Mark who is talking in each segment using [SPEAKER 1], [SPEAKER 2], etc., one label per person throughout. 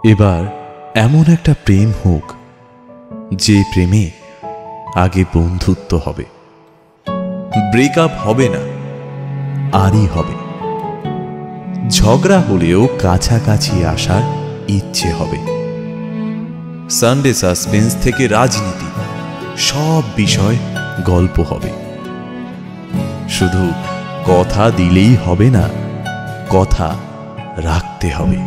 [SPEAKER 1] এবার এমন একটা প্রেম হোক যে প্রেমে আগে বন্ধুত্ব হবে, ব্রেকআপ হবে না, আরই হবে। ঝগড়া হলেও কাছাকাছি আসার ইচ্ছে হবে। সানডে সাসপেন্স থেকে রাজনীতি, সব বিষয় গল্প হবে। শুধু কথা দিলেই হবে না, কথা রাখতে হবে।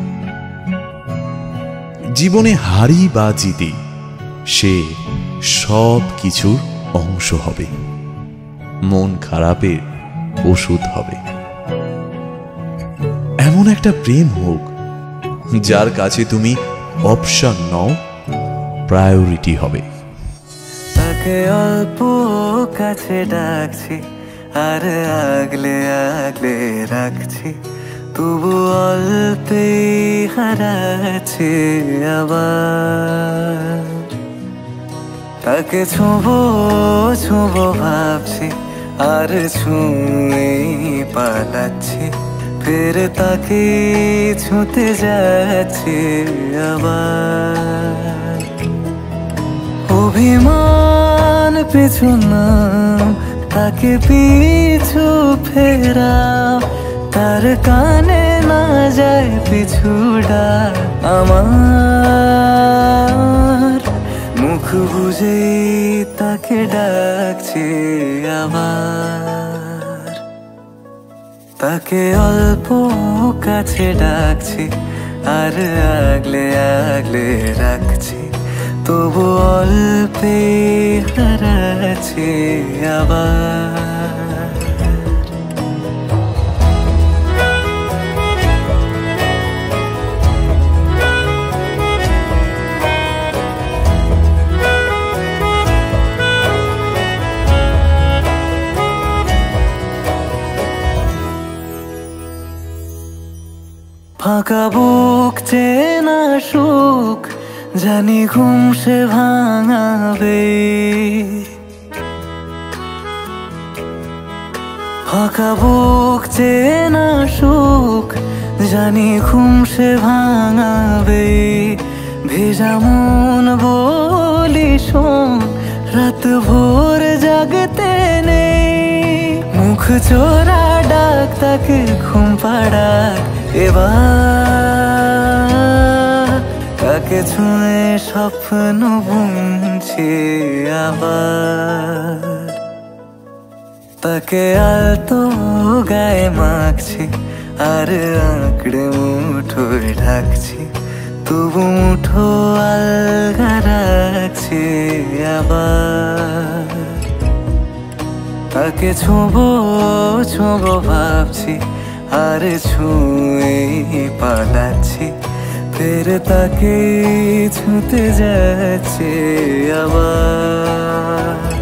[SPEAKER 1] জীবনে হারি বা জিতি, সে সব কিছুর অংশ হবে, মন খারাপের ওষুধ হবে। এমন একটা প্রেম হোক যার কাছে তুমি অপশন নও, প্রায়োরিটি হবে।
[SPEAKER 2] তাকে অল্প কাছে ডাকছি আর আগলে আগলে রাখছি, তবু অল্পে হারাচ্ছে আবার। তাকে ছোঁবো ছোঁবো ভাবছি আর ছুঁয়ে পালাচ্ছি, ফের তাকে ছুঁতে যাচ্ছে আবার। অভিমান পিছু না, তাকে পিছু ফেরাও, তার কানে না যায় পিছু ডাক আমার। মুখ বুঝে তাকে ডাকছে আবার। তাকে অল্প কাছে ডাকছি আর আগলে আগলে রাখছি, তবু অল্পে হারাচ্ছে আবার। ফাঁকা বুক চেনা সুখ জানি ঘুম সে ভাঙাবে, ফাঁকা বুক চেনা সুখ জানি ঘুম সে ভাঙাবে। ভেজা মন বলি শোন, রাত ভোর জাগতে নেই, মুখ চোরা ডাক তাকে ঘুম পাড়াক এবার। তাকে ছুঁয়ে স্বপ্ন বুনছি আবার। তাকে আলতো গায়ে মাখছি আর আঁকড়ে মুঠোয় ঢাকছি, তবু মুঠো আলগা রাখছি আবার। তাকে ছোঁবো ছোঁবো ভাবছি আর ছুঁয়ে পালাচ্ছি, ফের তাকে ছুঁতে যাচ্ছে আবার।